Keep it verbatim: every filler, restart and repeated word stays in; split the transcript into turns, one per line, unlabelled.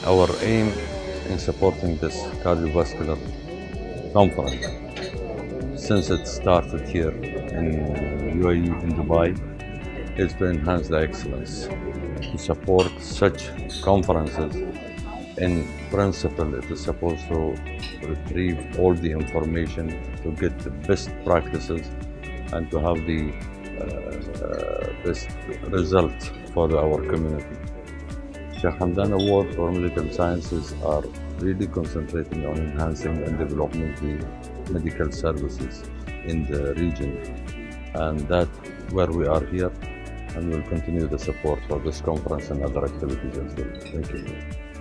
our aim in supporting this cardiovascular conference, since it started here in U A E, in Dubai, is to enhance the excellence, to support such conferences. In principle, it is supposed to retrieve all the information to get the best practices and to have the uh, uh, best results for our community. Sheikh Hamdan Award for Medical Sciences are really concentrating on enhancing and developing the medical services in the region, and that's where we are here, and we'll continue the support for this conference and other activities as well. Thank you.